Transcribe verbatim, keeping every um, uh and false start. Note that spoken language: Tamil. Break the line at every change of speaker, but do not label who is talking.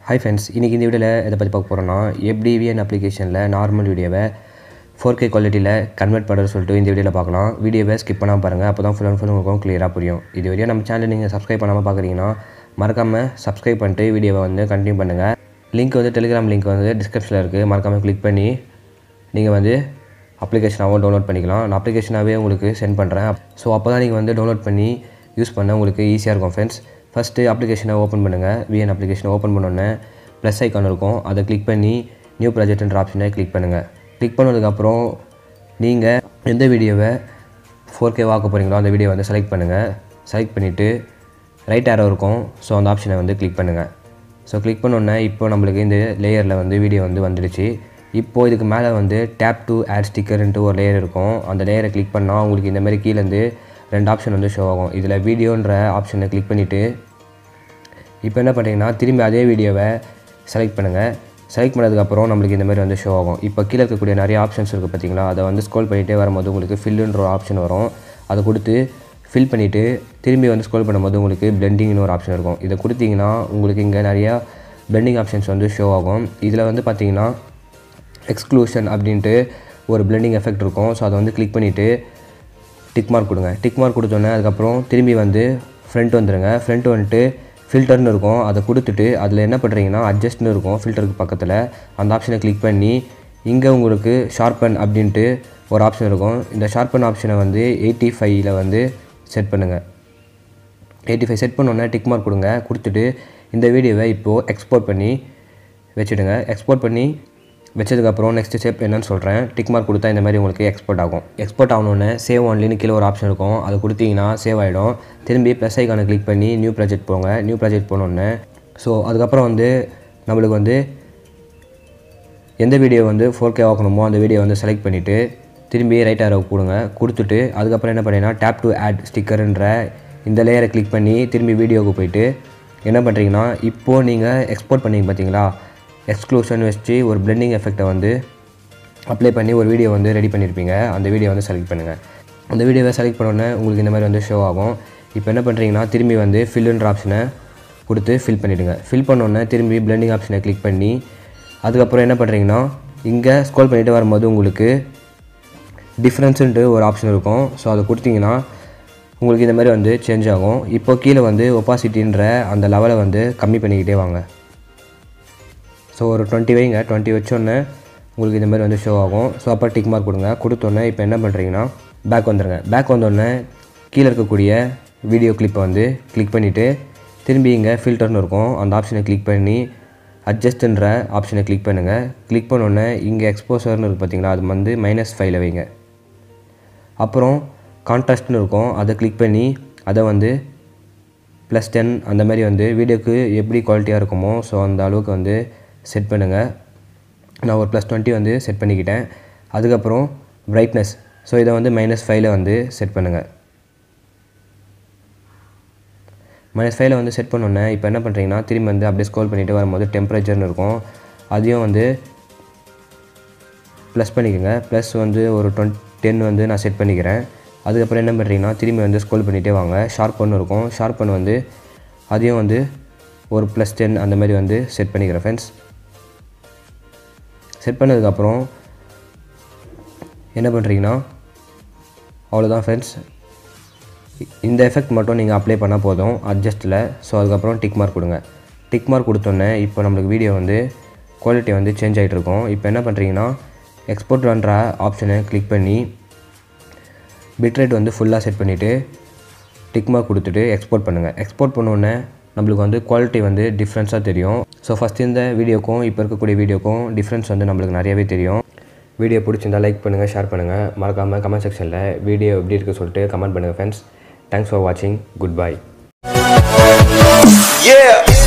Hi friends, இன்னைக்கு இந்த வீடியோல எதை பத்தி பார்க்க போறோம்னா எப்படி V N அப்ளிகேஷன்ல நார்மல் வீடியோவை four K குவாலிட்டில கன்வர்ட் பண்றது சொல்லிட்டு இந்த வீடியோல பார்க்கலாம். வீடியோவை ஸ்கிப் பண்ணாம பாருங்க. அப்பதான் ஃபுல் அண்ட் ஃபுல் உங்களுக்கு கிளியரா புரியும். இது வரையும் நம்ம சேனலை நீங்க Subscribe பண்ணாம பார்க்கறீங்கன்னா மறக்காம Subscribe பண்ணிட்டு வீடியோவை வந்து கண்டினியூ பண்ணுங்க. லிங்க் வந்து Telegram லிங்க் வந்து டிஸ்கிரிப்ஷன்ல இருக்கு. மறக்காம கிளிக் பண்ணி நீங்க வந்து அப்ளிகேஷனாவை டவுன்லோட் பண்ணிக்கலாம். நான் அப்ளிகேஷனாவே உங்களுக்கு சென்ட் பண்றேன். சோ அப்பதான் நீங்க வந்து டவுன்லோட் பண்ணி யூஸ் பண்ண உங்களுக்கு ஈஸியா இருக்கும் फ्रेंड्स. ஃபர்ஸ்ட் அப்ளிகேஷனை ஓபன் பண்ணுங்க. V N அப்ளிகேஷனை ஓபன் பண்ணோனே ப்ளஸ் ஐகான் இருக்கும். அதை கிளிக் பண்ணி நியூ ப்ராஜெக்ட்ன்ற ஆப்ஷனை கிளிக் பண்ணுங்க. கிளிக் பண்ணதுக்கு அப்புறம் நீங்க எந்த வீடியோவை four K ஆக்க போறீங்களோ அந்த வீடியோ வந்து செலக்ட் பண்ணுங்க. செலக்ட் பண்ணிட்டு ரைட் ஆரோ இருக்கும். சோ அந்த ஆப்ஷனை வந்து கிளிக் பண்ணுங்க. சோ கிளிக் பண்ணோனே இப்போ நமக்கு இந்த லேயர்ல வந்து வீடியோ வந்து வந்துருச்சு. இப்போ இதுக்கு மேல வந்து tap to add sticker ன்ட்டு ஒரு லேயர் இருக்கும். அந்த லேயரை கிளிக் பண்ணா உங்களுக்கு இந்த மாதிரி கீழ இருந்து ரெண்டு ஆப்ஷன் வந்து ஷோ ஆகும். இதுல வீடியோன்ற ஆப்ஷனை கிளிக் பண்ணிட்டு இப்போ என்ன பண்றீங்கன்னா திரும்பி அதே வீடியோவை செலக்ட் பண்ணுங்க. செலக்ட் பண்ணதுக்கு அப்புறம் நமக்கு இந்த மாதிரி வந்து ஷோ ஆகும். இப்போ கீழ இருக்க கூடிய நிறைய ஆப்ஷன்ஸ் இருக்கு பாத்தீங்களா? அத வந்து ஸ்க்ரோல் பண்ணிட்டே வரும்போது உங்களுக்கு fill ன்ற ஒரு ஆப்ஷன் வரும். அத கொடுத்து ஃபில் பண்ணிட்டு திரும்பி வந்து ஸ்க்ரோல் பண்ணும்போது உங்களுக்கு blending ன்ற ஒரு ஆப்ஷன் இருக்கும். இத கொடுத்தீங்கன்னா உங்களுக்கு இங்க நிறைய blending ஆப்ஷன்ஸ் வந்து ஷோ ஆகும். இதுல வந்து பாத்தீங்கன்னா exclusion அப்படினு ஒரு blending எஃபெக்ட் இருக்கும். சோ அத வந்து கிளிக் பண்ணிட்டு டிக் மார்க் கொடுங்க. டிக் மார்க் கொடுத்தோனே அதுக்கு அப்புறம் திரும்பி வந்து ஃப்ரண்ட் வந்துருங்க. ஃப்ரண்ட் வந்துட்டு ஃபில்டர்னு இருக்கும். அதை கொடுத்துட்டு அதுல என்ன பண்றீங்கன்னா அட்ஜஸ்ட்னு இருக்கும் ஃபில்டருக்கு பக்கத்துல. அந்த ஆப்ஷனை கிளிக் பண்ணி இங்க உங்களுக்கு ஷார்பன் அப்படினு ஒரு ஆப்ஷன் இருக்கும். இந்த ஷார்பன் ஆப்ஷனை வந்து eighty-five ல வந்து செட் பண்ணுங்க. eighty-five செட் பண்ணோனே டிக் மார்க் கொடுங்க. கொடுத்துட்டு இந்த வீடியோவை இப்போ எக்ஸ்போர்ட் பண்ணி வெச்சிடுங்க. எக்ஸ்போர்ட் பண்ணி வெச்சதுக்கு அப்புறம் நெக்ஸ்ட் ஸ்டெப் என்னன்னு சொல்றேன். டிக் மார்க் கொடுத்தா இந்த மாதிரி உங்களுக்கு எக்ஸ்போர்ட் ஆகும். எக்ஸ்போர்ட் ஆனோனே சேவ் ஒன்லின்னு கீழ ஒரு ஆப்ஷன் இருக்கும். அதை கொடுத்தீங்கன்னா சேவ் ஆயிடும். திரும்பி ப்ளஸ் ஐகானை கிளிக் பண்ணி நியூ ப்ராஜெக்ட் போங்க. நியூ ப்ராஜெக்ட் போனோனே சோ அதுக்கு அப்புறம் வந்து நமக்கு வந்து எந்த வீடியோ வந்து four K ஆக்கணுமோ அந்த வீடியோ வந்து செலக்ட் பண்ணிட்டு திரும்பி ரைட் ஆரோ கொடுங்க. கொடுத்துட்டு அதுக்கு அப்புறம் என்ன பண்ணீங்கன்னா tap to add sticker ன்ற இந்த லேயரை கிளிக் பண்ணி திரும்பி வீடியோக்கு போய்ட்டு என்ன பண்றீங்கன்னா இப்போ நீங்க எக்ஸ்போர்ட் பண்ணீங்க பாத்தீங்களா? exclusion வச்சு ஒரு blending எஃபெக்ட்டை வந்து அப்ளை பண்ணி ஒரு வீடியோ வந்து ரெடி பண்ணிருப்பீங்க. அந்த வீடியோ வந்து செலக்ட் பண்ணுங்க. அந்த வீடியோவை செலக்ட் பண்ணோனே உங்களுக்கு இந்த மாதிரி வந்து ஷோ ஆகும். இப்போ என்ன பண்றீங்கன்னா திரும்பி வந்து fill ன்ற ஆப்ஷனை கொடுத்து ஃபில் பண்ணிடுங்க. ஃபில் பண்ணோனே திரும்பி blending ஆப்ஷனை கிளிக் பண்ணி அதுக்கு அப்புறம் என்ன பண்றீங்கன்னா இங்க ஸ்க்ரோல் பண்ணிட்டு வரும்போது உங்களுக்கு டிஃபரன்ஸ் ன்ட்டு ஒரு ஆப்ஷன் இருக்கும். சோ அதை கொடுத்தீங்கன்னா உங்களுக்கு இந்த மாதிரி வந்து சேஞ்ச் ஆகும். இப்போ கீழ வந்து opacity ன்ற அந்த லெவலை வந்து கம்மி பண்ணிக்கிட்டே வாங்க. சோ ஒரு twenty வைங்க. twenty வெச்சோனே உங்களுக்கு இந்த மாதிரி வந்து ஷோ ஆகும். சோ அப்ப டிக் மார்க் கொடுங்க. கொடுத்தோனே இப்போ என்ன பண்றீங்கன்னா பேக் வந்துருங்க. பேக் வந்தோனே கீழ இருக்க கூடிய வீடியோ கிளிப்பை வந்து கிளிக் பண்ணிட்டு திரும்பி இங்க ஃபில்டர்னு இருக்கும். அந்த ஆப்ஷனை கிளிக் பண்ணி அட்ஜஸ்ட் ன்ற ஆப்ஷனை கிளிக் பண்ணுங்க. கிளிக் பண்ணோனே இங்க எக்ஸ்போஷர்னு இருக்கு பாத்தீங்களா? அது வந்து minus five ல வைங்க. அப்புறம் கான்ட்ராஸ்ட்னு இருக்கும். அதை கிளிக் பண்ணி அதை வந்து plus ten அந்த மாதிரி வந்து வீடியோக்கு எப்படி குவாலிட்டியா இருக்குமோ சோ அந்த அளவுக்கு வந்து செட் பண்ணுங்க. நான் ஒரு plus twenty வந்து செட் பண்ணிக்கிட்டேன். அதுக்கு அப்புறம் brightness சோ இத வந்து minus five ல வந்து செட் பண்ணுங்க. minus five ல வந்து செட் பண்ணோனே இப்போ என்ன பண்றீங்கன்னா திரும்பி வந்து அப்படியே ஸ்க்ரோல் பண்ணிட்டு வரும்போது டெம்பரேச்சர்னு இருக்கும். அதையும் வந்து ப்ளஸ் பண்ணிக்கங்க. ப்ளஸ் வந்து ஒரு ten வந்து நான் செட் பண்ணிக்கிறேன். அதுக்கு அப்புறம் என்ன பண்றீங்கன்னா திரும்பி வந்து ஸ்க்ரோல் பண்ணிட்டே வாங்க. ஷார்பன் இருக்கும். ஷார்பன் வந்து அதையும் வந்து ஒரு plus ten அந்த மாதிரி வந்து செட் பண்ணிக்கிறேன் फ्रेंड्स. செட் பண்ணதுக்கு அப்புறம் என்ன பண்றீங்கன்னா அவ்வளவுதான் फ्रेंड्स. இந்த எஃபெக்ட் மட்டும் நீங்க அப்ளை பண்ணா போதும் அட்ஜஸ்ட்ல. சோ அதுக்கு அப்புறம் டிக் மார்க் கொடுங்க. டிக் மார்க் கொடுத்தோனே இப்போ நமக்கு வீடியோ வந்து குவாலிட்டி வந்து சேஞ்ச் ஆயிட்டு இருக்கும். இப்போ என்ன பண்றீங்கன்னா எக்ஸ்போர்ட் ன்ற ஆப்ஷனை கிளிக் பண்ணி பிட் ரேட் வந்து ஃபுல்லா செட் பண்ணிட்டு டிக் மார்க் கொடுத்துட்டு எக்ஸ்போர்ட் பண்ணுங்க. எக்ஸ்போர்ட் பண்ணோனே நமக்கு வந்து குவாலிட்டி வந்து டிஃபரன்ஸா தெரியும். சோ ஃபர்ஸ்ட் இந்த வீடியோக்கும் இப்போ இருக்க கூடிய வீடியோக்கும் டிஃபரன்ஸ் வந்து நமக்கு நிறையவே தெரியும். வீடியோ பிடிச்சிருந்தா லைக் பண்ணுங்க, ஷேர் பண்ணுங்க. மறக்காம கமெண்ட் செக்ஷன்ல வீடியோ எப்படி இருக்கு சொல்லிட்டு கமெண்ட் பண்ணுங்க friends. Thanks for watching. Goodbye. Yeah.